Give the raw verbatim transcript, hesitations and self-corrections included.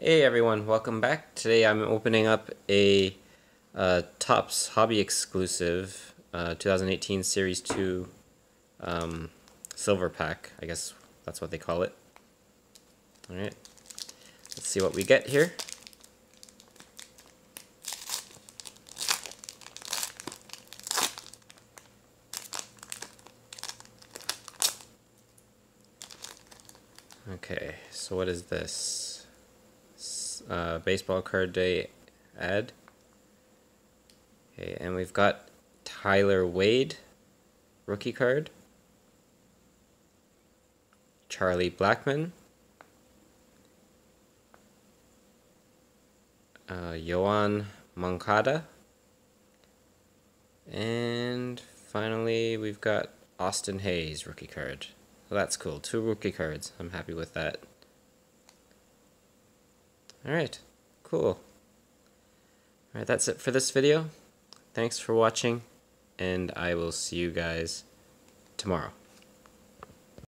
Hey everyone, welcome back. Today I'm opening up a uh, Topps Hobby exclusive uh, twenty eighteen Series two um, Silver Pack. I guess that's what they call it. Alright, let's see what we get here. Okay, so what is this? Uh, baseball card day ad. Okay, and we've got Tyler Wade, rookie card. Charlie Blackmon. Uh, Yoan Moncada. And finally, we've got Austin Hayes, rookie card. So that's cool. Two rookie cards. I'm happy with that. Alright, cool. Alright, that's it for this video. Thanks for watching, and I will see you guys tomorrow.